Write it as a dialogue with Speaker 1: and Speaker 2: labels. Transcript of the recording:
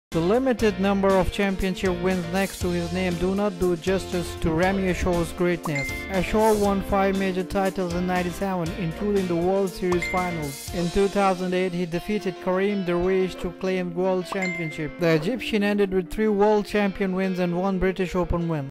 Speaker 1: The limited number of championship wins next to his name do not do justice to Ramy Ashour's greatness. Ashour won 5 major titles in '97, including the World Series finals. In 2008, he defeated Karim Derwish to claim World Championship. The Egyptian ended with 3 World Champion wins and 1 British Open win.